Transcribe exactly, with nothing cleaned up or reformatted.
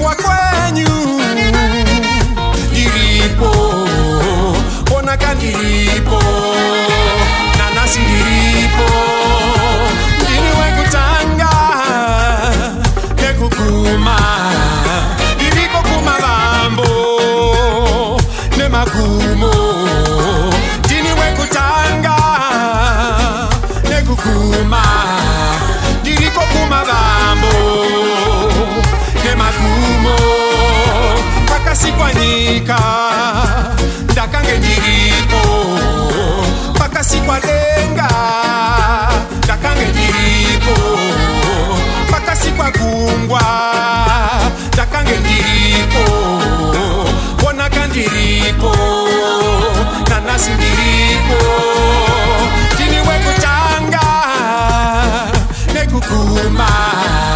wa kwenyu diripo, ona kandiripo, nanasi diripo, dini wekutanga nekukuma, diriko kuma bambo ne makumo, dini wekutanga nekukuma, diriko kuma bambo ne makumo, kakasi kwanyika ndakange diripo, kakasi kwa denga ndakange diripo, kakasi kwa kungwa ndakange diripo, wona kandiripo, nanasi diripo, dini wekutanga nekukuma.